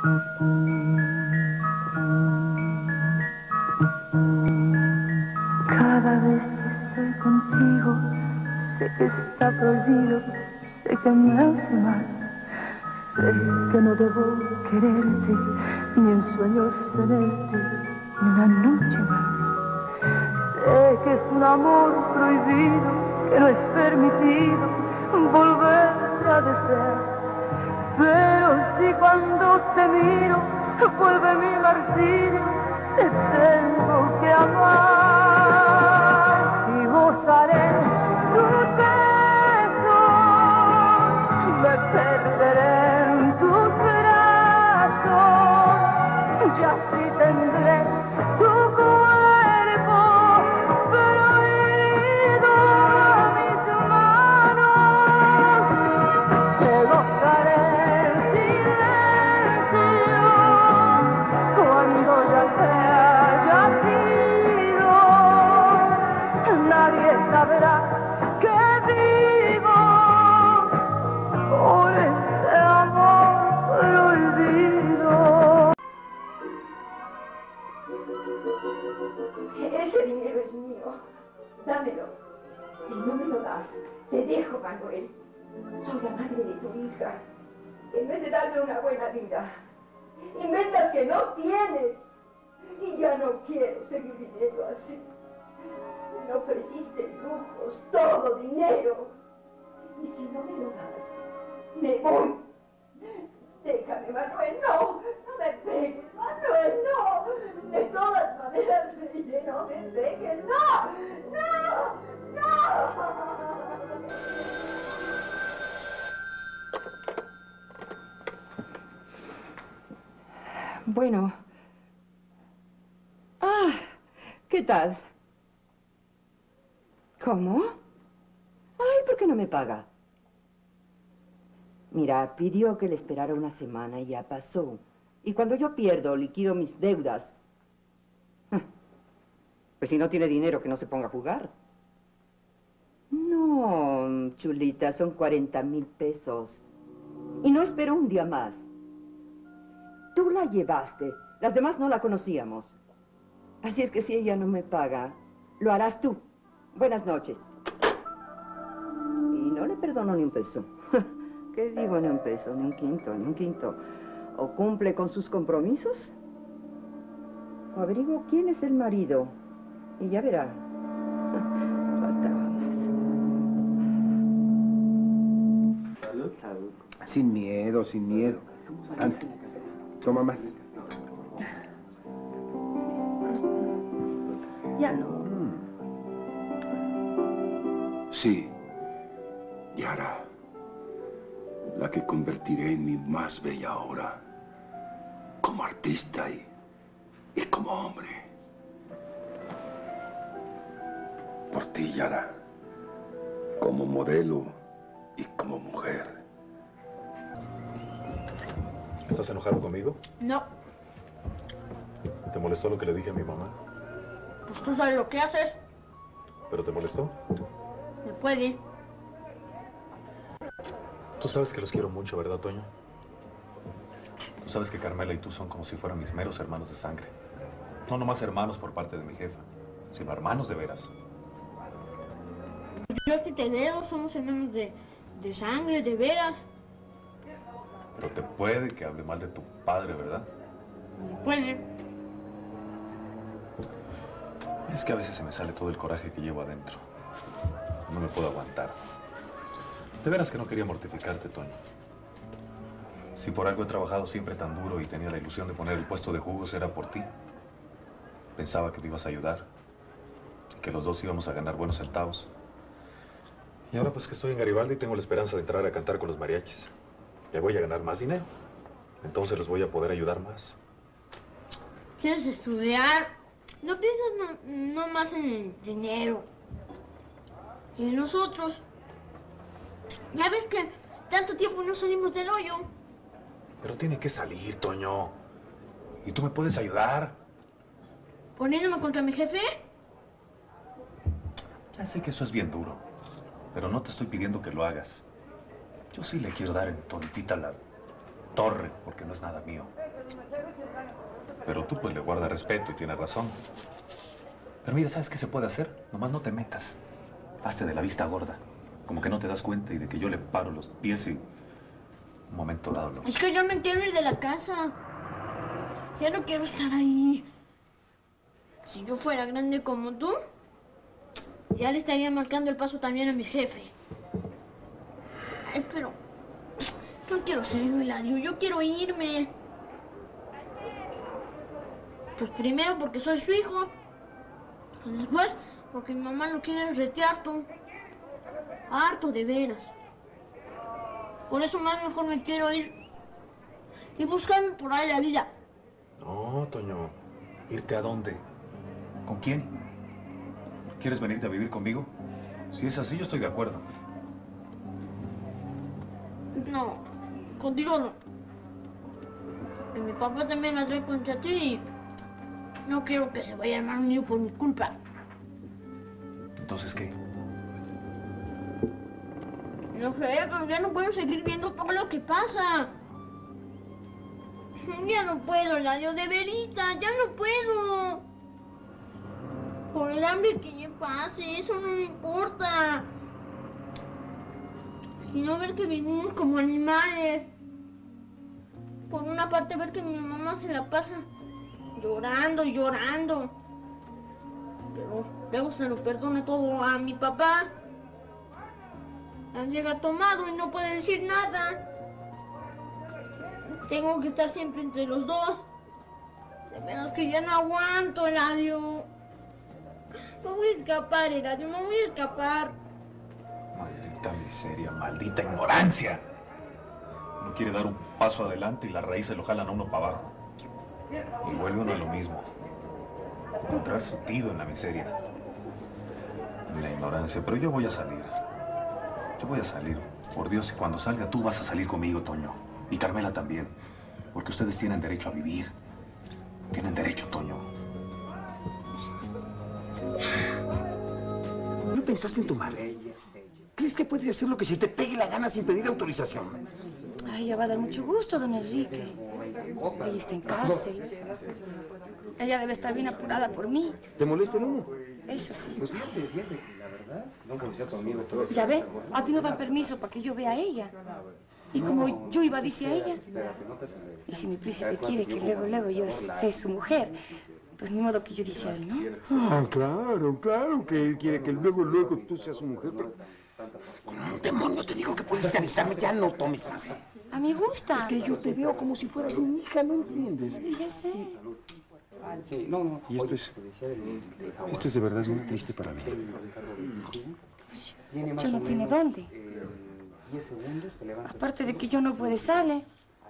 Cada vez que estoy contigo, sé que está prohibido, sé que me hace mal. Sé que no debo quererte, ni en sueños tenerte, ni una noche más. Sé que es un amor prohibido, que no es permitido volver a desear. Pero si cuando te miro vuelve mi martirio, te tengo que amar y gozaré tus besos, me perderé en tus brazos, y así tendré tu cuerpo, pero herido a mis manos, te gozaré en silencio cuando ya te hayas ido. Nadie sabrá que vivo por este amor prohibido. Ese dinero es mío. Dámelo. Si no me lo das, te dejo, Manuel. Soy la madre de tu hija. En vez de darme una buena vida, inventas que no tienes. Y ya no quiero seguir viviendo así. Me ofreciste lujos, todo dinero. Y si no me lo das, me voy. Déjame, Manuel, no. No me pegues, Manuel, no. De todas maneras me iré, no me pegues, no. No, no. Bueno. Ah, ¿qué tal? ¿Cómo? Ay, ¿por qué no me paga? Mira, pidió que le esperara una semana y ya pasó. Y cuando yo pierdo, liquido mis deudas. Pues si no tiene dinero, que no se ponga a jugar. No, chulita, son 40,000 pesos. Y no espero un día más. Tú la llevaste. Las demás no la conocíamos. Así es que si ella no me paga, lo harás tú. Buenas noches. Y no le perdono ni un peso. ¿Qué digo ni un peso? Ni un quinto, ni un quinto. O cumple con sus compromisos, o averiguo quién es el marido. Y ya verá. Faltaba más. Salud. Salud. Sin miedo, sin miedo. Anda, toma más. Ya no. Sí, Yara, la que convertiré en mi más bella obra, como artista y como hombre. Por ti, Yara, como modelo y como mujer. ¿Estás enojado conmigo? No, ¿Te molestó lo que le dije a mi mamá? pues tú sabes lo que haces. ¿Pero te molestó? Me puede. Tú sabes que los quiero mucho, ¿verdad, Toño? Tú sabes que Carmela y tú son como si fueran mis meros hermanos de sangre. No nomás hermanos por parte de mi jefa, sino hermanos de veras. Yo sí te veo, somos hermanos de sangre, de veras. Pero te puede que hable mal de tu padre, ¿verdad? Me puede. Es que a veces se me sale todo el coraje que llevo adentro. No me puedo aguantar. De veras que no quería mortificarte, Toño. Si por algo he trabajado siempre tan duro y tenía la ilusión de poner el puesto de jugos, era por ti. Pensaba que te ibas a ayudar, que los dos íbamos a ganar buenos centavos. Y ahora pues que estoy en Garibaldi tengo la esperanza de entrar a cantar con los mariachis. Ya voy a ganar más dinero. Entonces los voy a poder ayudar más. ¿Quieres estudiar? No piensas no más en el dinero. Y en nosotros. Ya ves que tanto tiempo no salimos del hoyo. Pero tiene que salir, Toño. Y tú me puedes ayudar. ¿Poniéndome contra mi jefe? Ya sé que eso es bien duro. Pero no te estoy pidiendo que lo hagas. Yo sí le quiero dar en toditita torre, porque no es nada mío. Pero tú pues le guardas respeto y tienes razón. Pero mira, ¿sabes qué se puede hacer? Nomás no te metas. Hazte de la vista gorda. Como que no te das cuenta y de que yo le paro los pies y... un momento dado lo... Es que yo me quiero ir de la casa. Ya no quiero estar ahí. Si yo fuera grande como tú, ya le estaría marcando el paso también a mi jefe. Ay, pero... no quiero ser Eladio, yo quiero irme. Pues primero porque soy su hijo. Y después porque mi mamá lo quiere rete harto. Harto, de veras. Por eso más mejor me quiero ir. Y buscarme por ahí la vida. No, Toño. ¿Irte a dónde? ¿Con quién? ¿Quieres venirte a vivir conmigo? Si es así, yo estoy de acuerdo. No, contigo no. Y mi papá también me trae contra ti y no quiero que se vaya a armar un lío por mi culpa. ¿Entonces qué? No sé, pero ya no puedo seguir viendo todo lo que pasa. Ya no puedo, Eladio, de verita, ya no puedo. Por el hambre que ya pase, eso no me importa. Sino ver que vivimos como animales. Por una parte, ver que mi mamá se la pasa llorando y llorando. Pero luego se lo perdona todo a mi papá. Llega tomado y no puede decir nada. Tengo que estar siempre entre los dos. De veras que ya no aguanto, Eladio. Me voy a escapar, Eladio, me voy a escapar. Maldita miseria, maldita ignorancia. Uno quiere dar un paso adelante y las raíces lo jalan a uno para abajo. Y vuelve uno a lo mismo. Encontrar surtido en la miseria. La ignorancia, pero yo voy a salir. Yo voy a salir. Por Dios, y cuando salga tú vas a salir conmigo, Toño. Y Carmela también. Porque ustedes tienen derecho a vivir. Tienen derecho, Toño. ¿No pensaste en tu madre? ¿Crees que puede hacer lo que se te pegue la gana sin pedir autorización? Ay, ya va a dar mucho gusto, don Enrique. Ella está en cárcel. Ella debe estar bien apurada por mí. ¿Te molesta el humo? Eso sí. Pues fíjate, la verdad, no conocía a tu amigo todo eso. Ya ve, a ti no dan permiso para que yo vea a ella. Y como yo iba a decir a ella. Y si mi príncipe quiere que luego yo sea su mujer, pues ni modo que yo dice él, ¿no? Ah, claro que él quiere que luego tú seas su mujer, pero... Con un demonio te digo que pudiste avisarme, ya no tomes más. A mí gusta. Es que yo te veo como si fueras mi hija, ¿no entiendes? Ya sé. Y esto es de verdad muy triste para mí. Yo no tiene dónde. Aparte de que yo no puedo salir.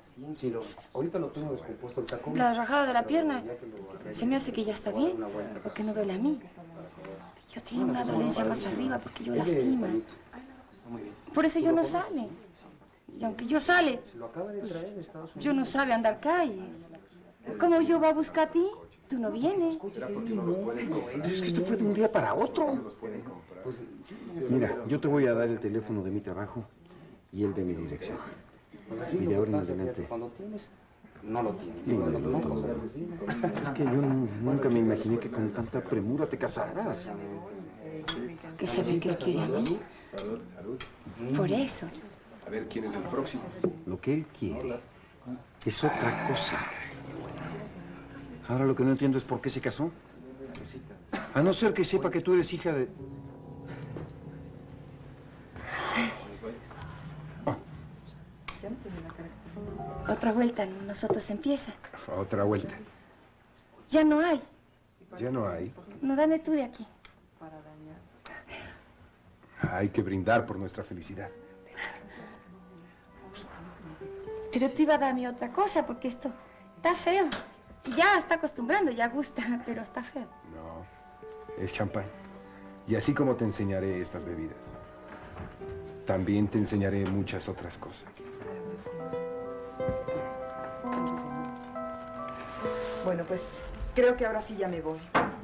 La rajada de la pierna se me hace que ya está bien, porque no duele a mí. Yo tengo una dolencia más arriba porque yo lastima. Por eso yo no sale. Y aunque yo sale, yo no sabe andar calles. ¿Cómo yo voy a buscar a ti? Tú no vienes. Pero es que esto fue de un día para otro. Mira, yo te voy a dar el teléfono de mi trabajo y el de mi dirección. Y de ahora en adelante. No lo tienes. Dímelo todo. Es que yo nunca me imaginé que con tanta premura te casaras. ¿Qué se ve que él quiere a mí? Por eso. A ver, ¿quién es el próximo? Lo que él quiere es otra cosa. Ahora lo que no entiendo es por qué se casó. A no ser que sepa que tú eres hija de... Otra vuelta, nosotros empieza. Otra vuelta. Ya no hay. Ya no hay. No, dame tú de aquí. Hay que brindar por nuestra felicidad. Pero tú ibas a darme otra cosa, porque esto está feo. Ya está acostumbrando, ya gusta, pero está feo. No, es champán. Y así como te enseñaré estas bebidas, también te enseñaré muchas otras cosas. Bueno, pues creo que ahora sí ya me voy.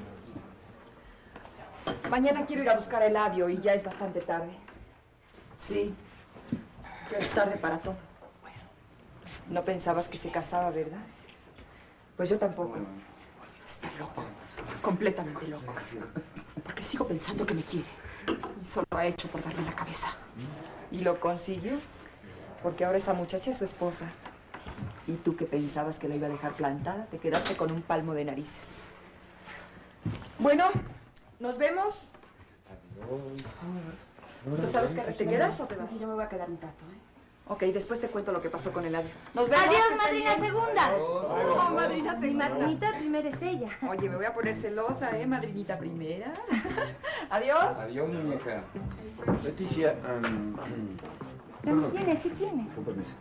Mañana quiero ir a buscar a Eladio y ya es bastante tarde. Sí, es tarde para todo. No pensabas que se casaba, ¿verdad? Pues yo tampoco. Está loco, completamente loco. Porque sigo pensando que me quiere. Y solo lo ha hecho por darme la cabeza. ¿Y lo consiguió? Porque ahora esa muchacha es su esposa. ¿Y tú que pensabas que la iba a dejar plantada? Te quedaste con un palmo de narices. Bueno, nos vemos. ¿Tú sabes que te quedas o te vas? Sí, yo me voy a quedar un rato, ¿eh? Ok, después te cuento lo que pasó con Eladio. ¡Nos vemos! ¡Adiós, madrina segunda! Oh, madrina Mi segunda. madrinita primera es ella. Oye, me voy a poner celosa, madrinita primera. Adiós. Adiós, muñeca. Leticia, Pero tiene, sí tiene. con permiso.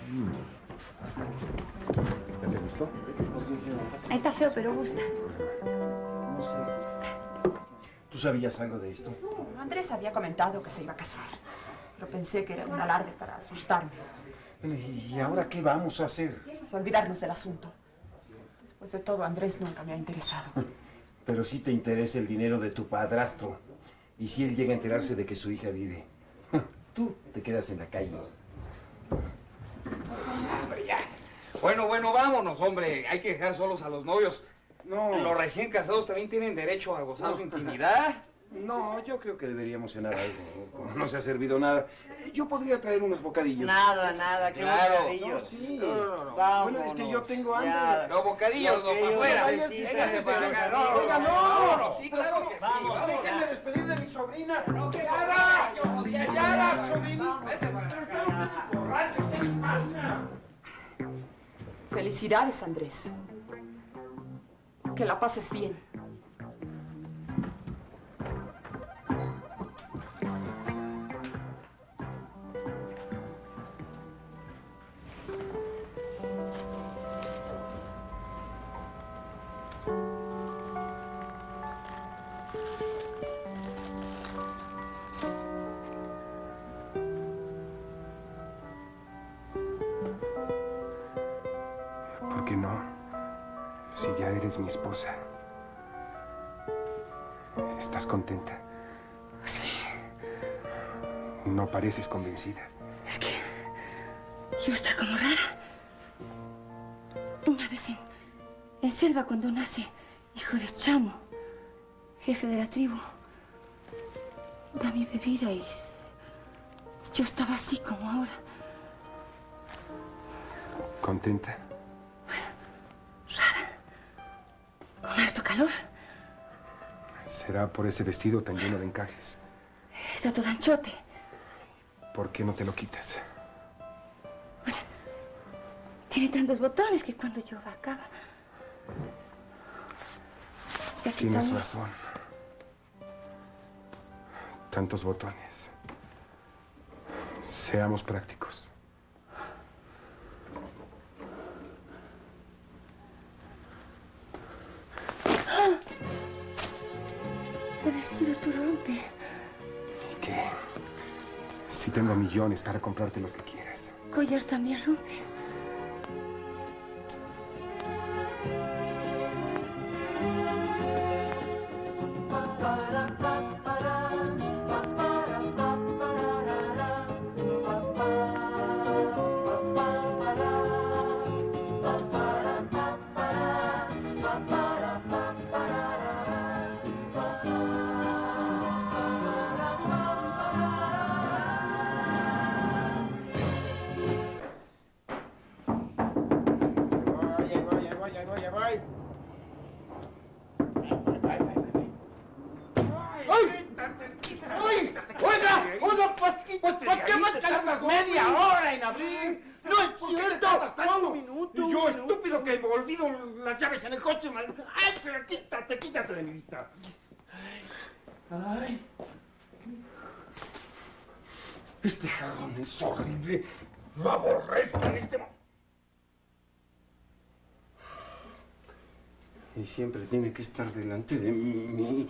¿Te gustó? Ahí está feo, pero gusta. No sé. ¿Tú sabías algo de esto? Andrés había comentado que se iba a casar. Pero pensé que era un alarde para asustarme. Bueno, ¿y ahora qué vamos a hacer? Pues olvidarnos del asunto. Después de todo, Andrés nunca me ha interesado. Pero sí te interesa el dinero de tu padrastro. Y si él llega a enterarse de que su hija vive, tú te quedas en la calle. Hombre, ya. Bueno, vámonos, hombre. Hay que dejar solos a los novios. No. Los recién casados también tienen derecho a gozar su intimidad. No, yo creo que deberíamos cenar algo. Como no se ha servido nada, yo podría traer unos bocadillos. Nada, que Claro. bocadillos. Sí. No. Bueno, es que yo tengo hambre. Los bocadillos, no, para afuera. Véngase para acá. No, vámonos. Sí, claro que sí. Vamos. Déjenme despedir de mi sobrina. No, que ¡Yara! yo podía ¡Yara, sobrinita! Vete para acá. ¡Borrachos, qué les pasa! Felicidades, Andrés. Que la pases bien. ¿Por qué no? Si ya eres mi esposa. ¿Estás contenta? Sí. No pareces convencida. Es que yo está como rara. Una vez en selva, cuando nace hijo de Chamo, jefe de la tribu, da mi bebida y yo estaba así como ahora. ¿Contenta? Rara. Con harto calor. ¿Será por ese vestido tan lleno de encajes? Está todo anchote. ¿Por qué no te lo quitas? Tiene tantos botones que cuando yo acaba... ya Tienes quitando- razón. Tantos botones. Seamos prácticos. El vestido tú rompe. ¿Y qué? Si tengo millones para comprarte los que quieras. Collar también rompe. Voy. ¡Oiga! Pues ¿por qué más tardas media hora en abrir? ¡No es cierto! Un minuto. Yo, estúpido, que me olvido las llaves en el coche. ¡Ay, quítate de mi vista! ¡Ay! Este jarrón es horrible. Lo aborrezco en este momento. Y siempre tiene que estar delante de mí.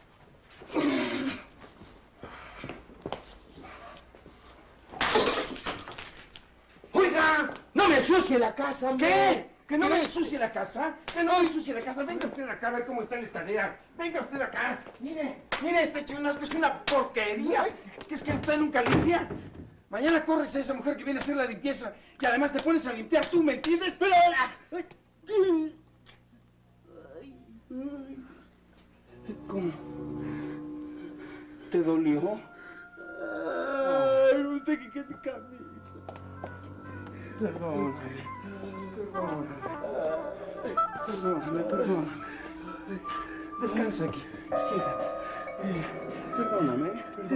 ¡Oiga! ¡No me ensucie la casa! ¿Qué? ¿Que no me ensucie la casa? ¡Que no me ensucie la casa! Venga usted acá a ver cómo está la escalera. Venga usted acá. Mire, este chunasco es una porquería. Que es que usted nunca limpia. Mañana corres a esa mujer que viene a hacer la limpieza y además te pones a limpiar tú, ¿me entiendes? Pero... ¿Cómo? ¿Te dolió? Ay, usted que mi camisa. Perdóname. Perdóname. Descansa aquí. Siéntate. Perdóname.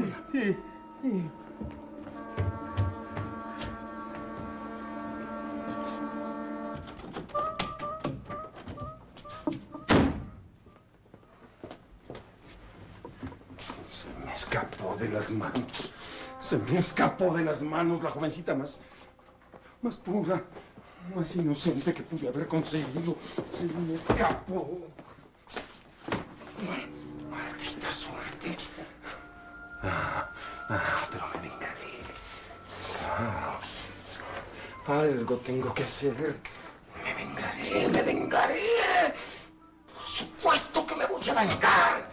Se me escapó de las manos. Se me escapó de las manos la jovencita más pura, más inocente que pude haber conseguido. Se me escapó. Maldita suerte. Pero me vengaré. Claro. Algo tengo que hacer. Me vengaré. Por supuesto que me voy a vengar.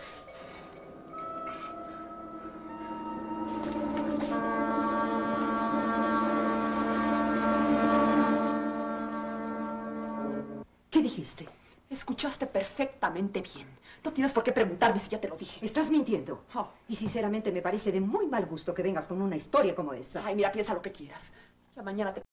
¿Qué dijiste? Escuchaste perfectamente bien. No tienes por qué preguntarme si ya te lo dije. Estás mintiendo. Y sinceramente me parece de muy mal gusto que vengas con una historia como esa. Ay, mira, piensa lo que quieras. Ya mañana te...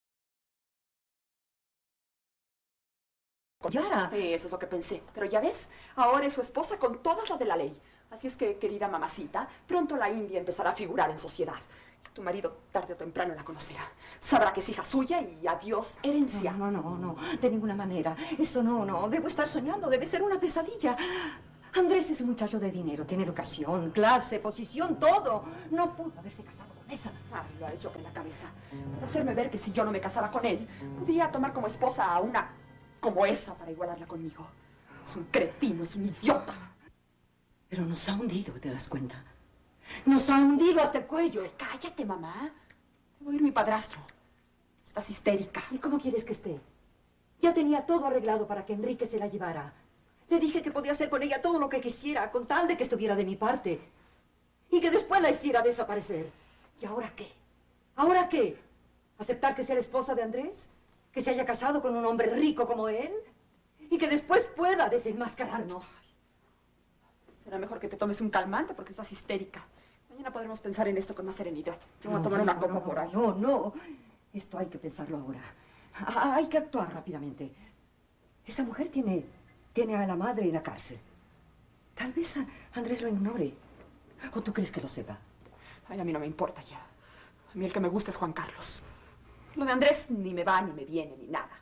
Yara. Eso es lo que pensé. Pero ya ves, ahora es su esposa con todas las de la ley. Así es que, querida mamacita, pronto la India empezará a figurar en sociedad. Tu marido, tarde o temprano, la conocerá. Sabrá que es hija suya y adiós, herencia. No, de ninguna manera. Eso no. Debo estar soñando, debe ser una pesadilla. Andrés es un muchacho de dinero, tiene educación, clase, posición, todo. No pudo haberse casado con esa. Ay, lo ha hecho con la cabeza. Para hacerme ver que si yo no me casara con él, podía tomar como esposa a una como esa para igualarla conmigo. Es un cretino, es un idiota. Pero nos ha hundido, ¿te das cuenta? Nos ha hundido hasta el cuello. Cállate, mamá. Te voy a ir mi padrastro. Estás histérica. ¿Y cómo quieres que esté? Ya tenía todo arreglado para que Enrique se la llevara. Le dije que podía hacer con ella todo lo que quisiera, con tal de que estuviera de mi parte. Y que después la hiciera desaparecer. ¿Y ahora qué? ¿Ahora qué? ¿Aceptar que sea la esposa de Andrés? ¿Que se haya casado con un hombre rico como él? Y que después pueda desenmascararnos. Será mejor que te tomes un calmante porque estás histérica. Mañana podremos pensar en esto con más serenidad. Yo voy a tomar una copa por ahí. No. Esto hay que pensarlo ahora. Hay que actuar rápidamente. Esa mujer tiene a la madre en la cárcel. Tal vez Andrés lo ignore. ¿O tú crees que lo sepa? Ay, a mí no me importa ya. A mí el que me gusta es Juan Carlos. Lo de Andrés ni me va, ni me viene, ni nada.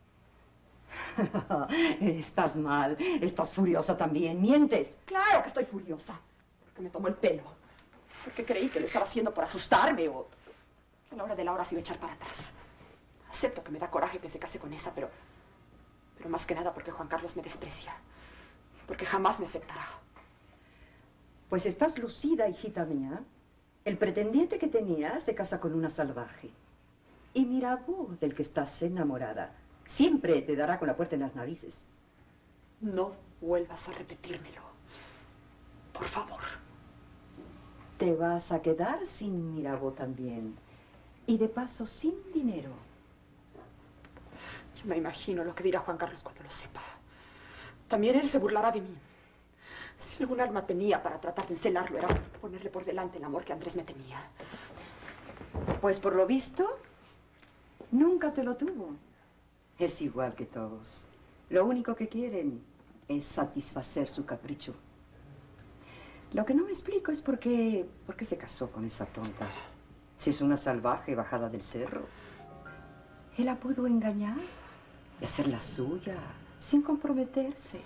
Estás mal, estás furiosa también, mientes. Claro que estoy furiosa, porque me tomó el pelo. Porque creí que lo estaba haciendo por asustarme o que a la hora de la hora se iba a echar para atrás. Acepto que me da coraje que se case con esa, pero más que nada porque Juan Carlos me desprecia. Porque jamás me aceptará. Pues estás lucida, hijita mía. El pretendiente que tenías se casa con una salvaje. Y Mirabeau, del que estás enamorada, siempre te dará con la puerta en las narices. No vuelvas a repetírmelo. Por favor. Te vas a quedar sin Mirabeau también. Y de paso, sin dinero. Yo me imagino lo que dirá Juan Carlos cuando lo sepa. También él se burlará de mí. Si algún alma tenía para tratar de encelarlo, era ponerle por delante el amor que Andrés me tenía. Pues por lo visto, nunca te lo tuvo. Es igual que todos. Lo único que quieren es satisfacer su capricho. Lo que no me explico es por qué se casó con esa tonta. Si es una salvaje bajada del cerro. Él la pudo engañar y hacerla suya sin comprometerse.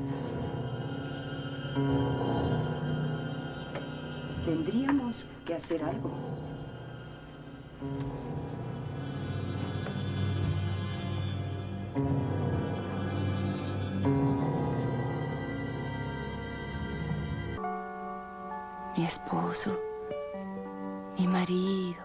Tendríamos que hacer algo. Mi esposo, mi marido,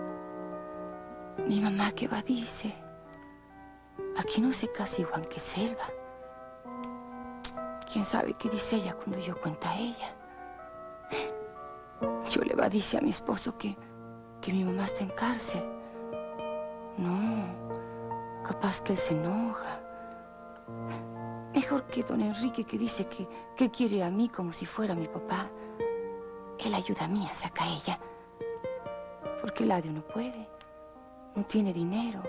mi mamá que va dice, aquí no se casa igual que selva. ¿Quién sabe qué dice ella cuando yo cuento a ella? Yo le va dice a mi esposo que que mi mamá está en cárcel. No, capaz que él se enoja. Mejor que don Enrique, que dice que quiere a mí como si fuera mi papá. Él ayuda a mí a sacar a ella. Porque Eladio no puede. No tiene dinero.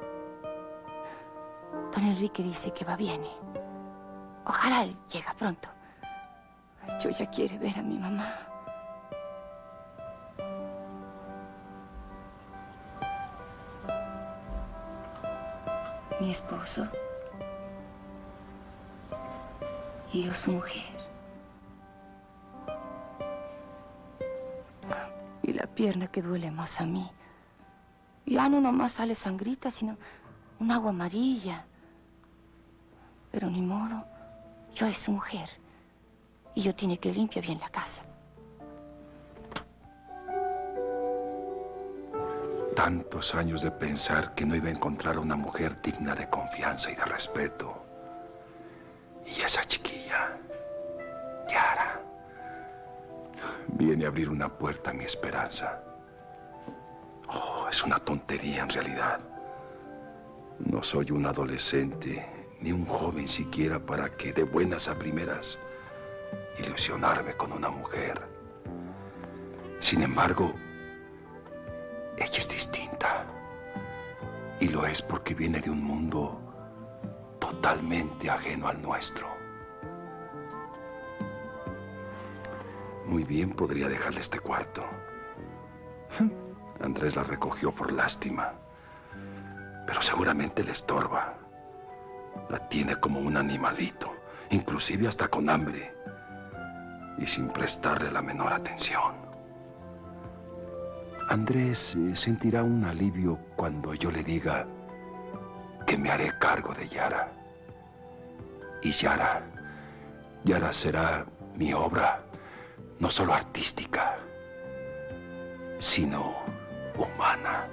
Don Enrique dice que va bien. Ojalá él llegue pronto. Yo ya quiero ver a mi mamá. Mi esposo y yo su mujer. Y la pierna que duele más a mí. Ya no nomás sale sangrita, sino un agua amarilla. Pero ni modo, yo es su mujer. Y yo tiene que limpiar bien la casa. Tantos años de pensar que no iba a encontrar a una mujer digna de confianza y de respeto. Y esa chiquilla, Yara, viene a abrir una puerta a mi esperanza. Oh, es una tontería en realidad. No soy un adolescente, ni un joven siquiera para que de buenas a primeras ilusionarme con una mujer. Sin embargo, ella es distinta. Y lo es porque viene de un mundo totalmente ajeno al nuestro. Muy bien podría dejarle este cuarto. Andrés la recogió por lástima, pero seguramente le estorba. La tiene como un animalito, inclusive hasta con hambre, y sin prestarle la menor atención. Andrés sentirá un alivio cuando yo le diga que me haré cargo de Yara. Y Yara será mi obra, no solo artística, sino humana.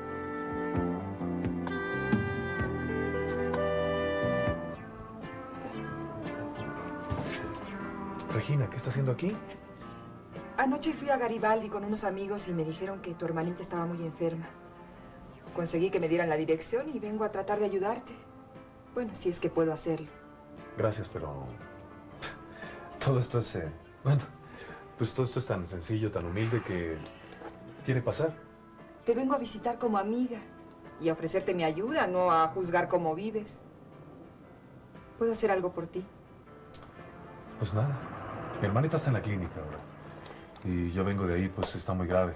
Regina, ¿qué está haciendo aquí? Anoche fui a Garibaldi con unos amigos y me dijeron que tu hermanita estaba muy enferma. Conseguí que me dieran la dirección y vengo a tratar de ayudarte. Bueno, si es que puedo hacerlo. Gracias, pero todo esto es... Bueno, pues todo esto es tan sencillo, tan humilde que quiere pasar. Te vengo a visitar como amiga y a ofrecerte mi ayuda, no a juzgar cómo vives. ¿Puedo hacer algo por ti? Pues nada, mi hermanita está en la clínica ahora. Y yo vengo de ahí, pues está muy grave.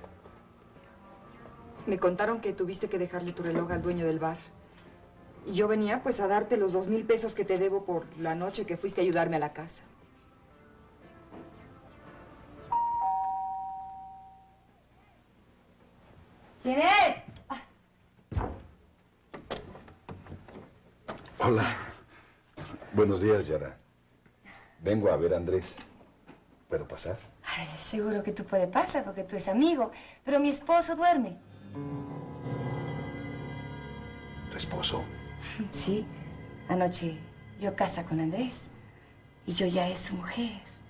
Me contaron que tuviste que dejarle tu reloj al dueño del bar. Y yo venía pues a darte los 2,000 pesos que te debo por la noche que fuiste a ayudarme a la casa. ¿Quién es? Hola. Buenos días, Yara. Vengo a ver a Andrés. ¿Puedo pasar? Ay, seguro que tú puedes pasar porque tú eres amigo, pero mi esposo duerme. ¿Tu esposo? Sí, anoche yo casa con Andrés y yo ya es su mujer.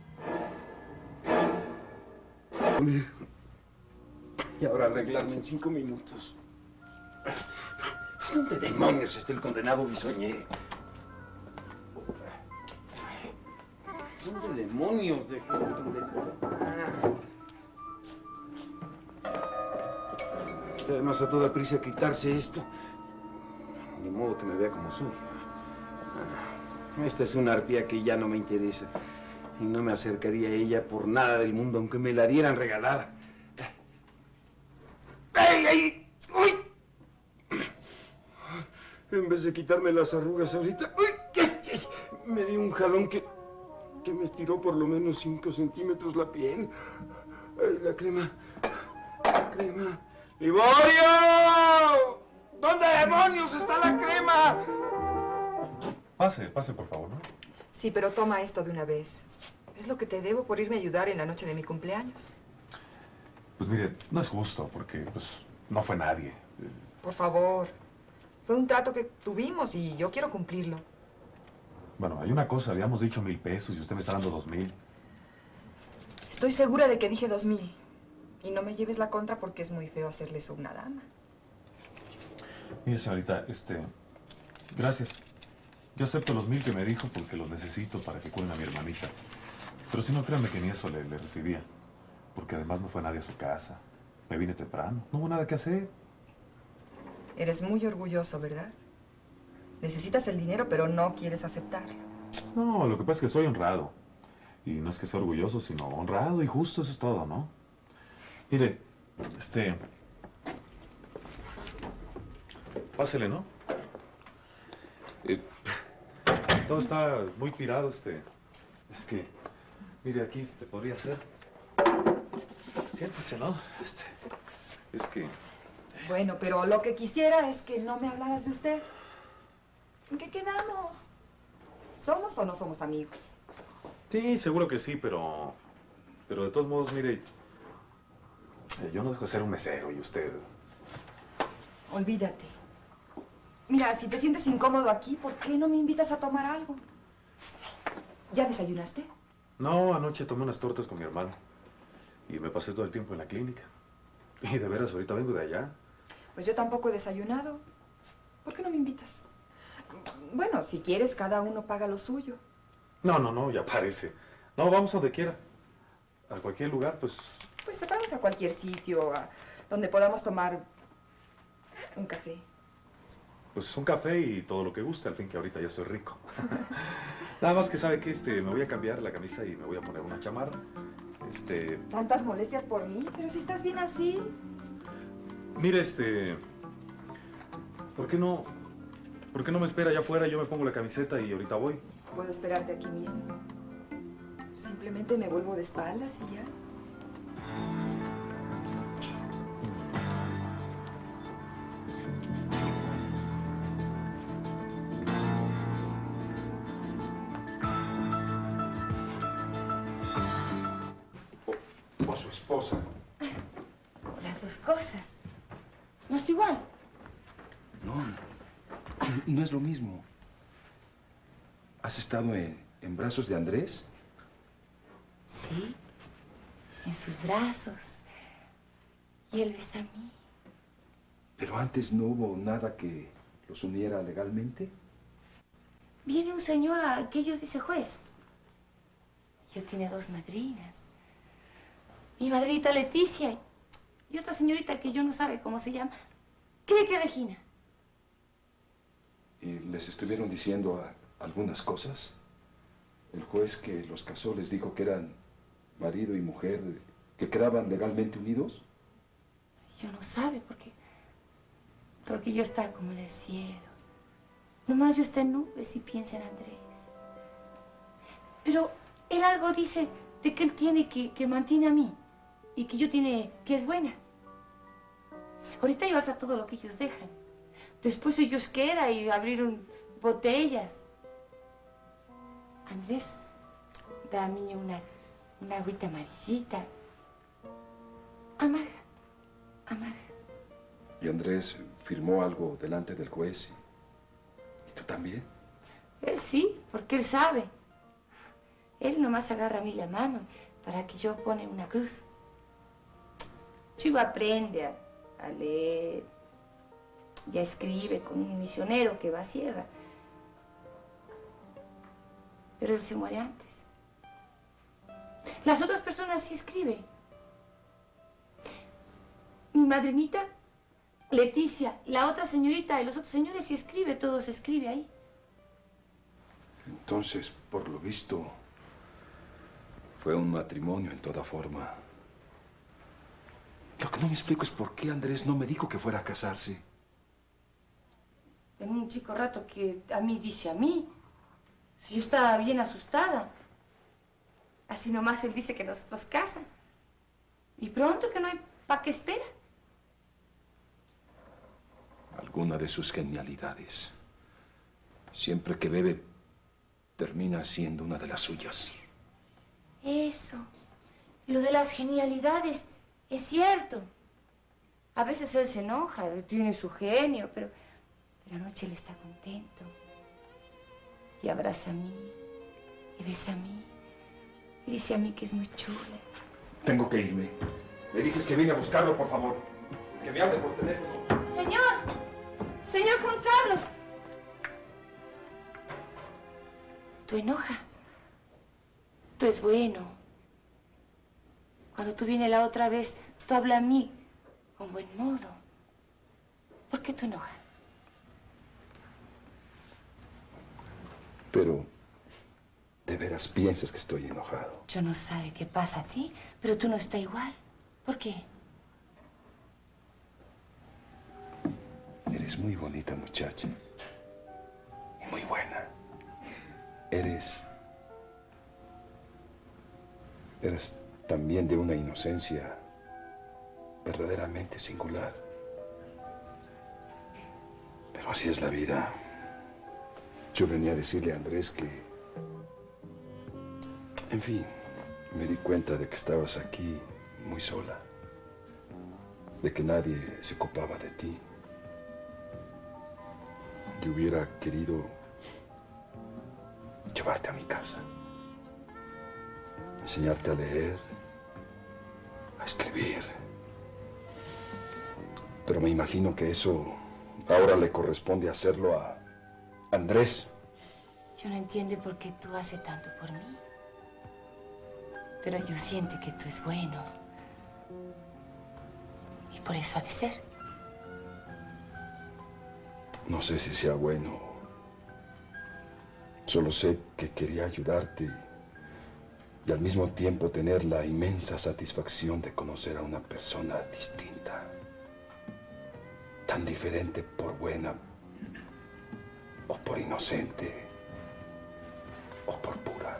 Y ahora arreglarme en 5 minutos. ¿Dónde demonios está el condenado bisoñé? ¿Dónde demonios dejé el condenado? Además, a toda prisa quitarse esto. Ni modo que me vea como soy. Esta es una arpía que ya no me interesa. Y no me acercaría a ella por nada del mundo, aunque me la dieran regalada. ¡Ay, ay! ¡Uy! En vez de quitarme las arrugas ahorita, ¡uy! ¿Qué? Me di un jalón que me estiró por lo menos 5 centímetros la piel. ¡Ay, la crema! ¡La crema! ¡Liborio! ¿Dónde demonios está la crema? Pase, por favor, ¿no? Sí, pero toma esto de una vez. Es lo que te debo por irme a ayudar en la noche de mi cumpleaños. Pues mire, no es justo porque pues no fue nadie. Por favor. Fue un trato que tuvimos y yo quiero cumplirlo. Bueno, hay una cosa, habíamos dicho 1,000 pesos y usted me está dando 2,000. Estoy segura de que dije 2,000. Y no me lleves la contra porque es muy feo hacerle eso a una dama. Mire, señorita, gracias. Yo acepto los 1000 que me dijo porque los necesito para que cuiden a mi hermanita. Pero si no, créanme que ni eso le recibía. Porque además no fue nadie a su casa. Me vine temprano. No hubo nada que hacer. Eres muy orgulloso, ¿verdad? Necesitas el dinero, pero no quieres aceptarlo. No, lo que pasa es que soy honrado. Y no es que sea orgulloso, sino honrado y justo, eso es todo, ¿no? Mire, pásele, ¿no? Todo está muy tirado, Es que, mire, aquí, podría ser. Siéntese, ¿no? Es que... Bueno, pero lo que quisiera es que no me hablaras de usted. ¿En qué quedamos? ¿Somos o no somos amigos? Sí, seguro que sí, pero de todos modos, mire, yo no dejo de ser un mesero y usted... Olvídate. Mira, si te sientes incómodo aquí, ¿por qué no me invitas a tomar algo? ¿Ya desayunaste? No, anoche tomé unas tortas con mi hermano y me pasé todo el tiempo en la clínica. Y de veras, ahorita vengo de allá. Pues yo tampoco he desayunado. ¿Por qué no me invitas? Bueno, si quieres, cada uno paga lo suyo. No, ya parece. No, vamos a donde quiera. A cualquier lugar, pues... Pues vamos a cualquier sitio donde podamos tomar un café. Pues un café y todo lo que guste, al fin que ahorita ya estoy rico. Nada más que sabe que me voy a cambiar la camisa y me voy a poner una chamarra. Tantas molestias por mí, pero si estás bien así. Mire, ¿por qué no me espera allá afuera? Yo me pongo la camiseta y ahorita voy. Puedo esperarte aquí mismo. Simplemente me vuelvo de espaldas y ya. O su esposa. Las dos cosas. No es igual. No es lo mismo. ¿Has estado en brazos de Andrés? Sí, en sus brazos. Y él besa a mí. ¿Pero antes no hubo nada que los uniera legalmente? Viene un señor a que ellos dice juez. Yo tiene 2 madrinas. Mi madrita Leticia y otra señorita que yo no sabe cómo se llama. Cree que Regina. ¿Y les estuvieron diciendo algunas cosas? El juez que los casó les dijo que eran marido y mujer, que quedaban legalmente unidos. Yo no sabe porque yo está como en el cielo. Nomás yo está en nubes y piensa en Andrés. Pero él algo dice de que él tiene que mantiene a mí y que yo tiene que es buena. Ahorita yo alza todo lo que ellos dejan. Después ellos quedan y abrieron botellas. Andrés da a mí una agüita amarillita. Amarga. Y Andrés firmó algo delante del juez. ¿Y tú también? Él sí, porque él sabe. Él nomás agarra a mí la mano para que yo pone una cruz. Chivo aprende a leer. Ya escribe con un misionero que va a Sierra. Pero él se muere antes. Las otras personas sí escriben. Mi madrinita, Leticia, la otra señorita y los otros señores sí escribe, todo se escribe ahí. Entonces, por lo visto, fue un matrimonio en toda forma. Lo que no me explico es por qué Andrés no me dijo que fuera a casarse. En un chico rato que a mí dice a mí. Yo estaba bien asustada. Así nomás él dice que nosotros casan. Y pronto que no hay pa' qué espera. Alguna de sus genialidades. Siempre que bebe, termina siendo una de las suyas. Eso. Lo de las genialidades es cierto. A veces él se enoja, tiene su genio, pero anoche él está contento. Y abraza a mí, y besa a mí, y dice a mí que es muy chula. Tengo que irme. Le dices que vine a buscarlo, por favor. Que me hable por teléfono. Señor. Señor Juan Carlos. Tú enoja. Tú es bueno. Cuando tú vienes la otra vez, tú hablas a mí con buen modo. ¿Por qué tú enojas? Pero, ¿de veras piensas que estoy enojado? Yo no sabe qué pasa a ti, pero tú no estás igual. ¿Por qué? Eres muy bonita, muchacha. Y muy buena. Eres también de una inocencia verdaderamente singular. Pero así es la vida. Yo venía a decirle a Andrés que... En fin, me di cuenta de que estabas aquí muy sola. De que nadie se ocupaba de ti. Yo hubiera querido llevarte a mi casa. Enseñarte a leer, a escribir. Pero me imagino que eso ahora le corresponde hacerlo a Andrés. Yo no entiendo por qué tú haces tanto por mí. Pero yo siento que tú es bueno. Y por eso ha de ser. No sé si sea bueno. Solo sé que quería ayudarte y al mismo tiempo tener la inmensa satisfacción de conocer a una persona distinta. Tan diferente por buena o por inocente o por pura.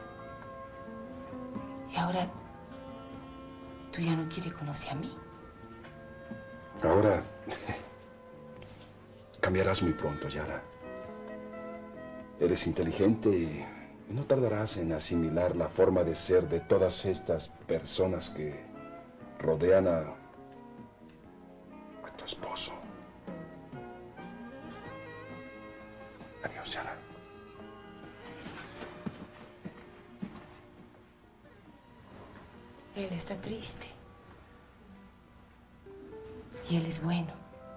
Y ahora tú ya no quieres conocer a mí. Ahora cambiarás muy pronto, Yara. Eres inteligente y no tardarás en asimilar la forma de ser de todas estas personas que rodean a tu esposo. Adiós, Yara. Él está triste. Y él es bueno.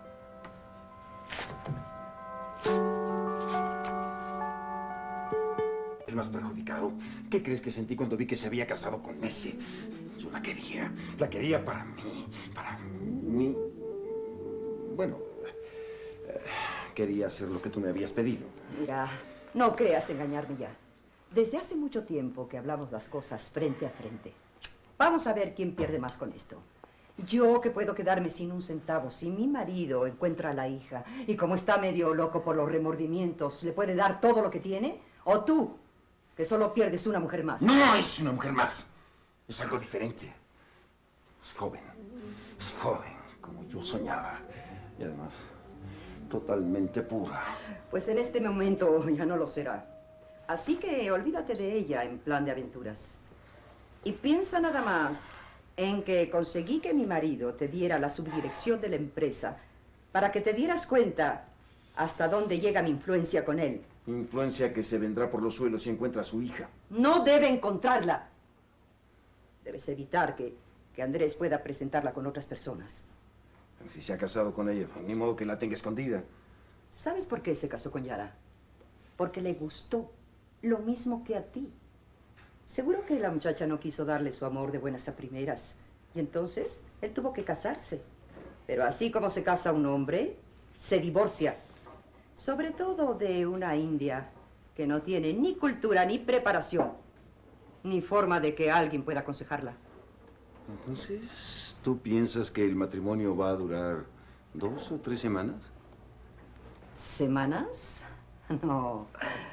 El más perjudicado. ¿Qué crees que sentí cuando vi que se había casado con ese? Yo la quería. La quería para mí. Para mí. Bueno, quería hacer lo que tú me habías pedido. Mira, no creas engañarme ya. Desde hace mucho tiempo que hablamos las cosas frente a frente. Vamos a ver quién pierde más con esto. Yo, que puedo quedarme sin un centavo, si mi marido encuentra a la hija y como está medio loco por los remordimientos, ¿le puede dar todo lo que tiene? ¿O tú, que solo pierdes una mujer más? No es una mujer más. Es algo diferente. Es joven. Es joven, como yo soñaba. Y además, totalmente pura. Pues en este momento ya no lo será. Así que olvídate de ella en plan de aventuras. Y piensa nada más en que conseguí que mi marido te diera la subdirección de la empresa para que te dieras cuenta hasta dónde llega mi influencia con él. Influencia que se vendrá por los suelos si encuentra a su hija. No debe encontrarla. Debes evitar que Andrés pueda presentarla con otras personas. Si se ha casado con ella, ni modo que la tenga escondida. ¿Sabes por qué se casó con Yara? Porque le gustó lo mismo que a ti. Seguro que la muchacha no quiso darle su amor de buenas a primeras. Y entonces él tuvo que casarse. Pero así como se casa un hombre, se divorcia. Sobre todo de una india que no tiene ni cultura, ni preparación, ni forma de que alguien pueda aconsejarla. Entonces, ¿tú piensas que el matrimonio va a durar 2 o 3 semanas? ¿Semanas? No.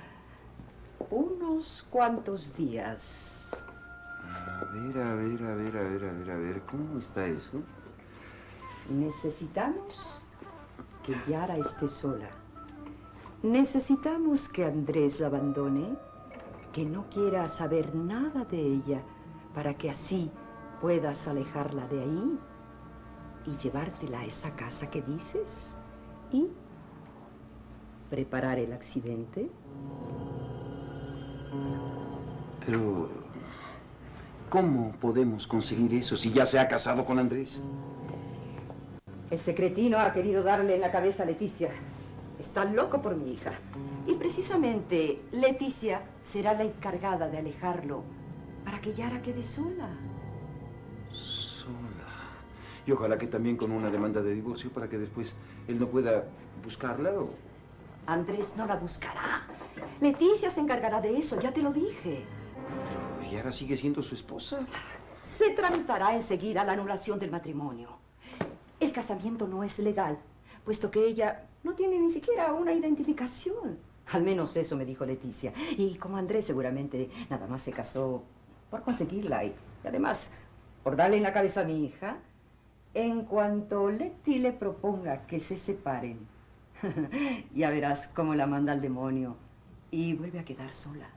Unos cuantos días. A ver, ¿cómo está eso? Necesitamos que Yara esté sola. Necesitamos que Andrés la abandone, que no quiera saber nada de ella, para que así puedas alejarla de ahí y llevártela a esa casa que dices y preparar el accidente. Pero ¿Cómo podemos conseguir eso si ya se ha casado con Andrés? Ese cretino ha querido darle en la cabeza a Leticia. Está loco por mi hija. Y precisamente Leticia será la encargada de alejarlo para que Yara quede sola. Sola. Y ojalá que también con una demanda de divorcio para que después él no pueda buscarla o... Andrés no la buscará. Leticia se encargará de eso, ya te lo dije. Pero Yara sigue siendo su esposa. Se tramitará enseguida la anulación del matrimonio. El casamiento no es legal, puesto que ella no tiene ni siquiera una identificación. Al menos eso me dijo Leticia. Y como Andrés seguramente nada más se casó por conseguirla y además por darle en la cabeza a mi hija, en cuanto Leti le proponga que se separen, ya verás cómo la manda al demonio y vuelve a quedar sola.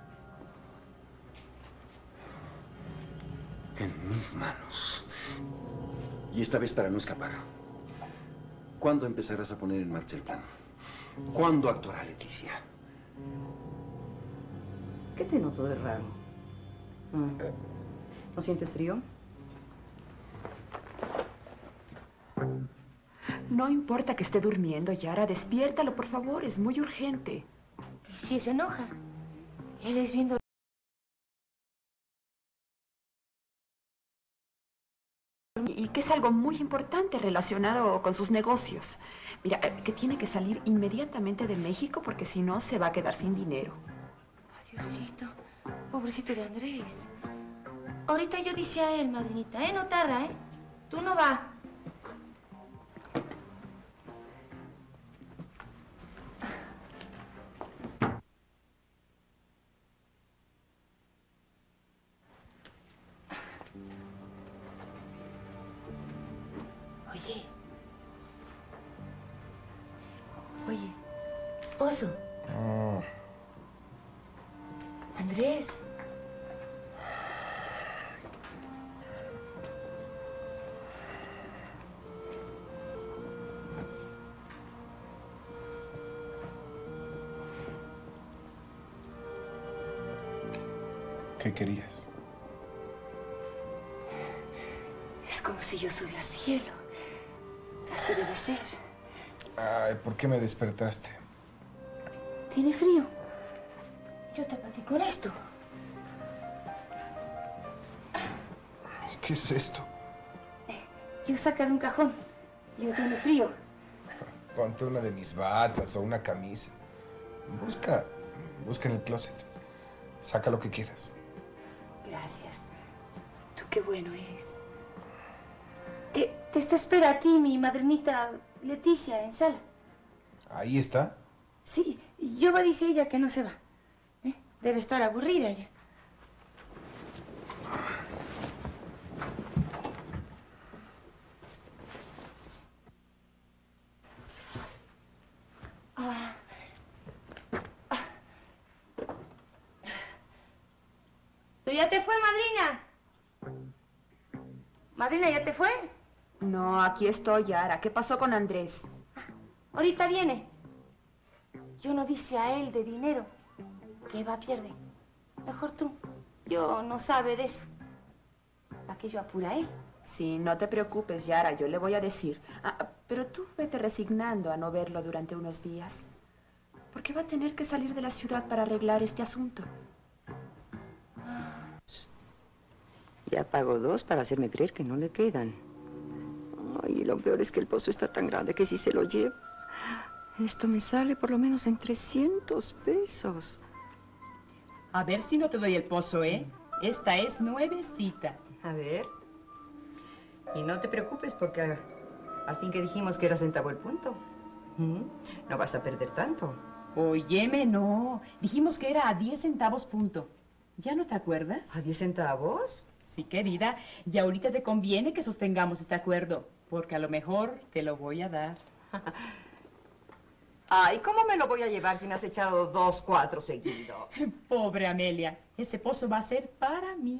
En mis manos. Y esta vez para no escapar. ¿Cuándo empezarás a poner en marcha el plan? ¿Cuándo actuará Leticia? ¿Qué te noto de raro? ¿No sientes frío? No importa que esté durmiendo, Yara. Despiértalo, por favor. Es muy urgente. Pero sí se enoja. Él es viendo... Y que es algo muy importante relacionado con sus negocios. Mira, que tiene que salir inmediatamente de México porque si no se va a quedar sin dinero. Adiosito. Pobrecito de Andrés. Ahorita yo dice a él, madrinita, ¿eh? No tarda, ¿eh? Tú no vas. Oye, esposo. Andrés. ¿Qué querías? Es como si yo soy al cielo. Así debe ser. Ay, ¿por qué me despertaste? ¿Tiene frío? Yo te tapate con esto. ¿Qué es esto? Yo saca de un cajón. Yo tiene frío. Ponte una de mis batas o una camisa. Busca en el closet. Saca lo que quieras. Gracias. Tú qué bueno eres. Te está espera a ti, mi madrinita Leticia, en sala. ¿Ahí está? Sí, yo va a decir ella que no se va. Debe estar aburrida ya. ¿Tú ya te fue, madrina? ¿Madrina, ya te fue? No, aquí estoy, Yara. ¿Qué pasó con Andrés? Ahorita viene. Yo no dice a él de dinero que va a perder. Mejor tú. Yo no sabe de eso. ¿Para qué yo apura a él? Sí, no te preocupes, Yara. Yo le voy a decir. Pero tú vete resignando a no verlo durante unos días. Porque va a tener que salir de la ciudad para arreglar este asunto. Ya pago 2 para hacerme creer que no le quedan. Ay, lo peor es que el pozo está tan grande que si se lo llevo, esto me sale por lo menos en 300 pesos. A ver si no te doy el pozo, ¿eh? Esta es nuevecita. A ver. Y no te preocupes porque al fin que dijimos que era centavo el punto. No vas a perder tanto. Óyeme, no. Dijimos que era a 10 centavos punto. ¿Ya no te acuerdas? ¿A 10 centavos? Sí, querida. Y ahorita te conviene que sostengamos este acuerdo, porque a lo mejor te lo voy a dar. Ay, ¿cómo me lo voy a llevar si me has echado 2 4 seguidos? Pobre Amelia. Ese pozo va a ser para mí.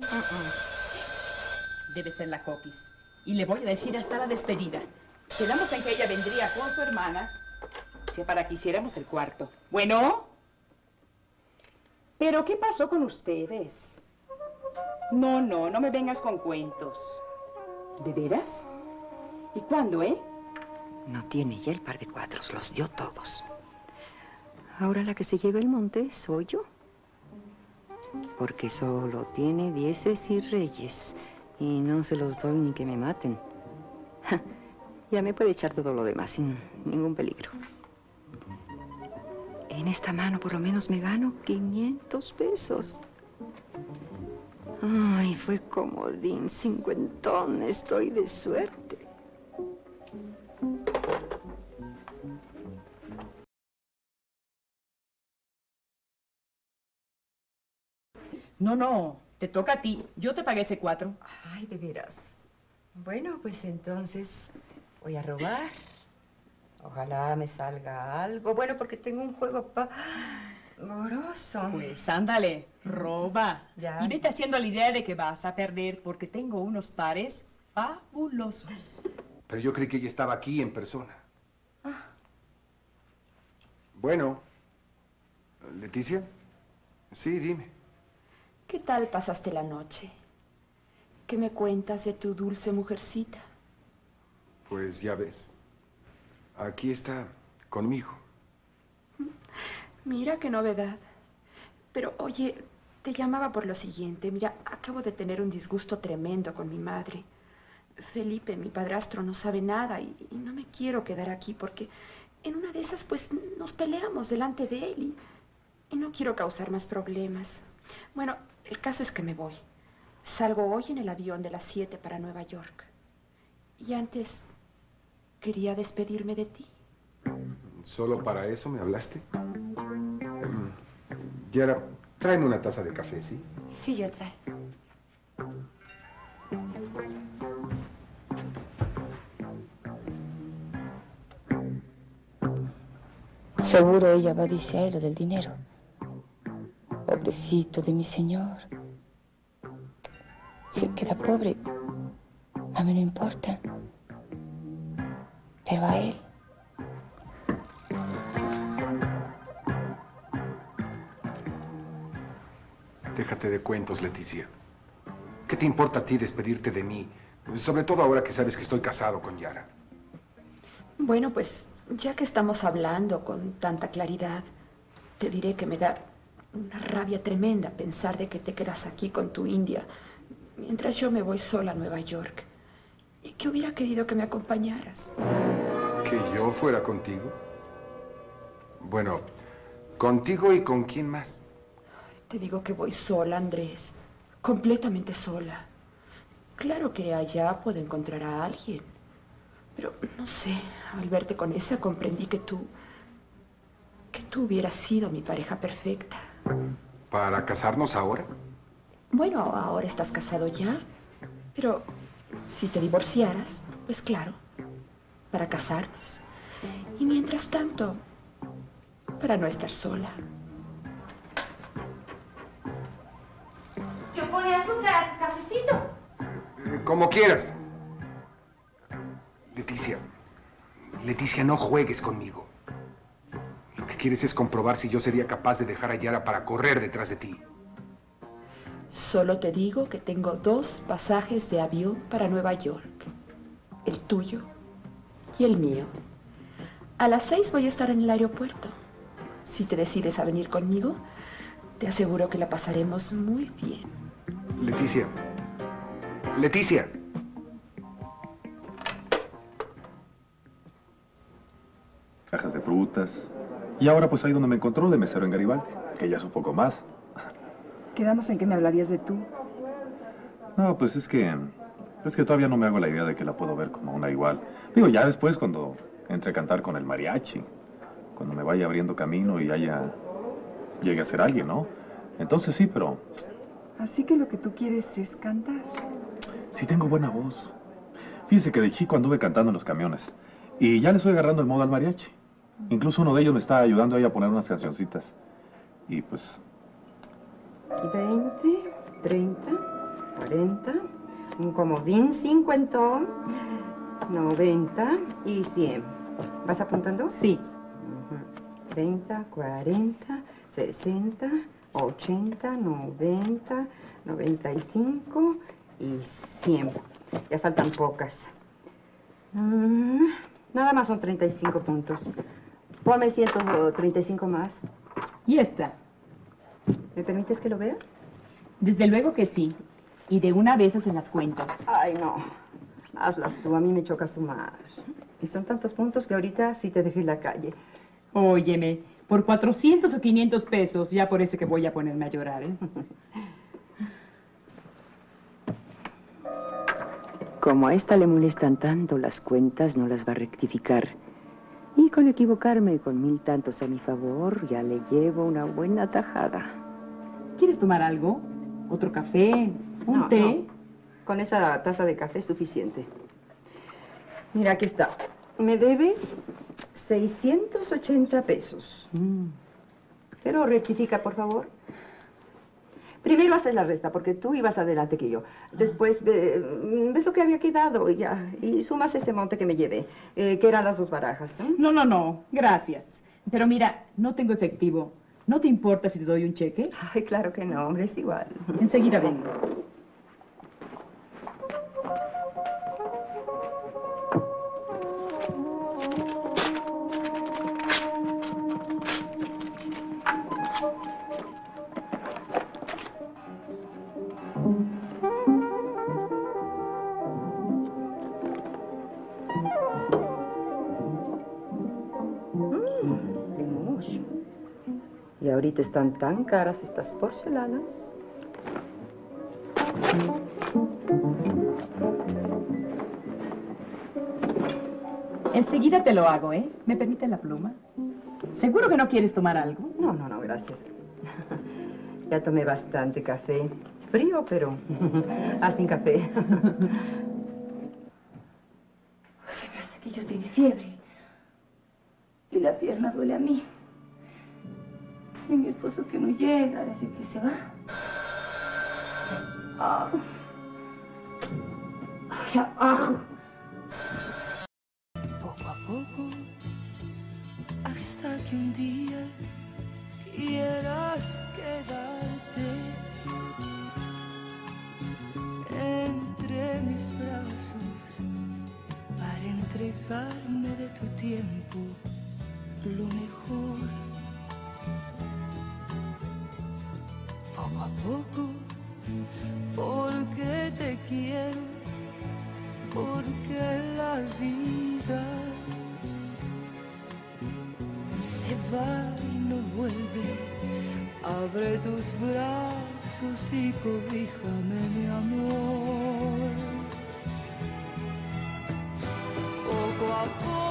Debe ser la Coquis. Y le voy a decir hasta la despedida. Quedamos en que ella vendría con su hermana, si para que hiciéramos el cuarto. Bueno. ¿Pero qué pasó con ustedes? No, no, no me vengas con cuentos. ¿De veras? ¿Y cuándo, eh? No tiene ya el par de cuadros, los dio todos. Ahora la que se lleva el monte soy yo. Porque solo tiene dieces y reyes. Y no se los doy ni que me maten. Ya me puede echar todo lo demás sin ningún peligro. En esta mano por lo menos me gano 500 pesos. Ay, fue comodín, cincuentón. Estoy de suerte. No, no, te toca a ti. Yo te pagué ese 4. Ay, de veras. Bueno, pues entonces voy a robar. Ojalá me salga algo. Bueno, porque tengo un juego pavoroso. Pues ándale, roba. Ya. Y vete haciendo la idea de que vas a perder porque tengo unos pares fabulosos. Pero yo creí que ella estaba aquí en persona. Bueno, ¿Leticia? Sí, dime. ¿Qué tal pasaste la noche? ¿Qué me cuentas de tu dulce mujercita? Pues ya ves. Aquí está conmigo. Mira qué novedad. Pero oye, te llamaba por lo siguiente. Mira, acabo de tener un disgusto tremendo con mi madre. Felipe, mi padrastro, no sabe nada y no me quiero quedar aquí porque en una de esas pues nos peleamos delante de él y no quiero causar más problemas. Bueno, el caso es que me voy. Salgo hoy en el avión de las 7 para Nueva York. Y antes quería despedirme de ti. ¿Solo para eso me hablaste? Yara, tráeme una taza de café, ¿sí? Sí, yo traigo. Seguro ella va a decir a él lo del dinero. Pobrecito de mi señor. Si él queda pobre, a mí no importa. Pero a él. Déjate de cuentos, Leticia. ¿Qué te importa a ti despedirte de mí? Sobre todo ahora que sabes que estoy casado con Yara. Bueno, pues ya que estamos hablando con tanta claridad, te diré que me da una rabia tremenda pensar de que te quedas aquí con tu India mientras yo me voy sola a Nueva York. Y que hubiera querido que me acompañaras. ¿Que yo fuera contigo? Bueno, ¿contigo y con quién más? Te digo que voy sola, Andrés. Completamente sola. Claro que allá puedo encontrar a alguien. Pero no sé, al verte con esa comprendí que tú hubieras sido mi pareja perfecta. ¿Para casarnos ahora? Bueno, ahora estás casado ya, pero si te divorciaras, pues claro, para casarnos. Y mientras tanto, para no estar sola. Yo pone azúcar a tu cafecito. Como quieras. Leticia, no juegues conmigo. Lo que quieres es comprobar si yo sería capaz de dejar a Yara para correr detrás de ti. Solo te digo que tengo 2 pasajes de avión para Nueva York. El tuyo y el mío. A las 6 voy a estar en el aeropuerto. Si te decides a venir conmigo, te aseguro que la pasaremos muy bien. Leticia. Cajas de frutas. Y ahora pues ahí donde me encontró de mesero en Garibaldi, que ya es un poco más. Quedamos en que me hablarías de tú. No, pues es que todavía no me hago la idea de que la puedo ver como una igual. Digo, ya después cuando entre a cantar con el mariachi, cuando me vaya abriendo camino y llegue a ser alguien, ¿no? Entonces sí, pero... Así que lo que tú quieres es cantar. Sí tengo buena voz. Fíjese que de chico anduve cantando en los camiones. Y ya le estoy agarrando el modo al mariachi. Incluso uno de ellos me está ayudando ahí a poner unas cancioncitas. Y pues... 20, 30, 40, un comodín, 50, 90 y 100. ¿Vas apuntando? Sí. 30, 40, 60, 80, 90, 95 y 100. Ya faltan pocas. Nada más son 35 puntos. Ponme 135 más. ¿Y esta? ¿Me permites que lo vea? Desde luego que sí. Y de una vez hacen las cuentas. Ay, no. Hazlas tú, a mí me choca sumar. Y son tantos puntos que ahorita sí te dejé en la calle. Óyeme, por 400 o 500 pesos, ya por eso que voy a ponerme a llorar, ¿eh? Como a esta le molestan tanto las cuentas, no las va a rectificar. Y con equivocarme con 1000 tantos a mi favor, ya le llevo una buena tajada. ¿Quieres tomar algo? ¿Otro café? ¿Un té? No. Con esa taza de café es suficiente. Mira, aquí está. Me debes 680 pesos. Pero rectifica, por favor. Primero haces la resta, porque tú ibas adelante que yo. Después ves lo que había quedado y ya. Y sumas ese monte que me llevé, que eran las 2 barajas. No, gracias. Pero mira, no tengo efectivo. ¿No te importa si te doy un cheque? Ay, claro que no, hombre, es igual. Enseguida vengo. Y ahorita están tan caras estas porcelanas. Enseguida te lo hago, ¿eh? ¿Me permite la pluma? ¿Seguro que no quieres tomar algo? No, gracias. Ya tomé bastante café. Frío, pero al fin café. Se me hace que yo tiene fiebre. Y la pierna duele a mí. Y mi esposo que no llega, desde que se va. ¡Ay, abajo! Poco a poco, hasta que un día quieras quedarte entre mis brazos para entregarme de tu tiempo lo mejor. Poco a poco, porque te quiero, porque la vida se va y no vuelve. Abre tus brazos y cobíjame, mi amor. Poco a poco.